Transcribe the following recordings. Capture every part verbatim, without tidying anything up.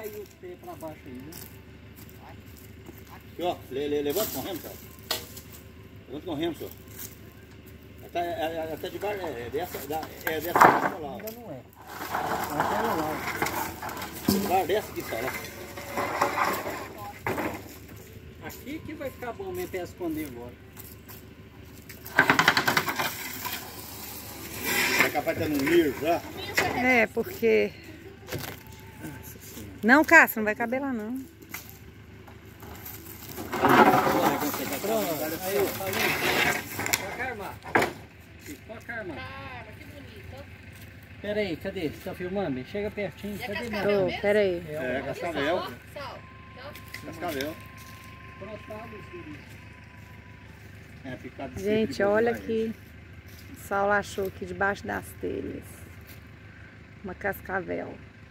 cair os pés pra baixo aí, viu? Aqui, ó, le, le, levanta com o remo, senhor. Levanta com o remo, senhor. Até, é, até de baixo, é dessa, é dessa aqui, lá. Ainda não é. Até no lado. Claro, desce aqui, senhor. Aqui que vai ficar bom mesmo pra esconder agora. É capaz de ter um mir já? É, porque... Não, Cássio, não vai caber lá, não. Pronto, aí, falei. Pode armar. Pode armar. Caramba, que bonito. Pera aí, cadê? Você tá filmando? Chega pertinho. Cadê? Tô, pera aí. É, cascavel. Sal, sal. Cascavel. Crostado, filho. É, picado de Gente, cítrico, olha vai. aqui. O Saulo achou aqui debaixo das telhas. Uma cascavel.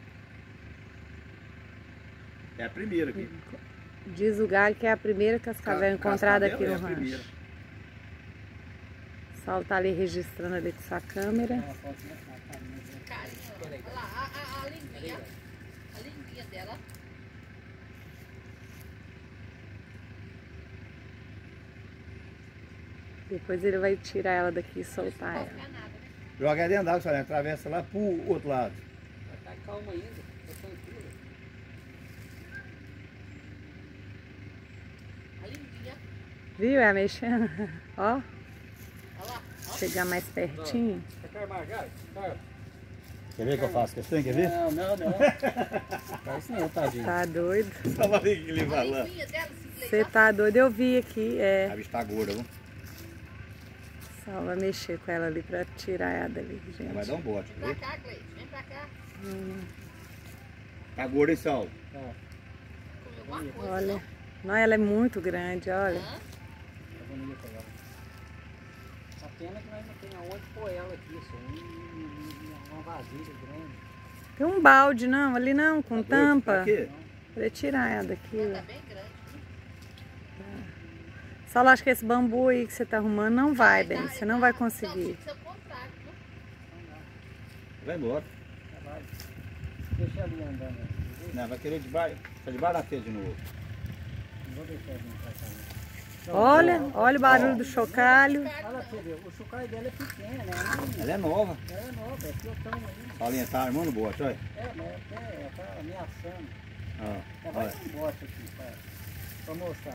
É a primeira aqui. Diz o galho que é a primeira cascavel encontrada aqui no é a primeira. rancho. O Saulo tá ali registrando ali com sua câmera. Carinho, olha lá, a, a, a linguinha. A linguinha dela. Depois ele vai tirar ela daqui e soltar Não ela. pode ficar nada, né? Joga aí dentro d'água, senhora, atravessa lá pro outro lado. Vai estar calma ainda. Tá tranquilo. A linguinha. Viu? É mexendo. Ó, Olha lá. chegar mais pertinho. Quer armar já? Carma. Quer ver o que eu faço? Quer quer ver? Não, não, não. Faz não, tadinho. Tá doido? Tava ali ele A vai lá. linguinha dela, se Você tá doido? Eu vi aqui. É. A bicha tá gorda, viu? Só vai mexer com ela ali pra tirar ela dali, Ela vai gente. dar um bote. Vem Viu? pra cá, Cleide. Vem pra cá. Tá gorda, hein, Saulo? Tá. Comer alguma coisa. Olha. Não, ela é muito grande, olha. Hã? Tá bonita ela. A pena que nós não tem aonde pôr ela aqui, só um, um, uma vasilha grande. Tem um balde, não, ali não, com Tá doido? Pra tampa. quê? Pra tirar ela daqui. Ela ó. tá bem grande. Só acho que esse bambu aí que você tá arrumando não vai, Tá, bem. Você tá. não vai Não, conseguir. tinha que ser o contrário, viu? Vai embora. Tá, vai. Deixa ali andando. Não, vai querer debaixo. Tá debaixo da telha de novo. Não vou deixar ele pra cá. Não. Olha, olha o barulho do chocalho. Olha pra você ver, o chocalho dela é pequeno, né? Ela é nova. Ela é nova, é piotão ainda. Paulinha tá armando o bote, olha. É, mas até ela tá ameaçando. Ó, Ela vai olha. dar um bote aqui, pra, pra mostrar.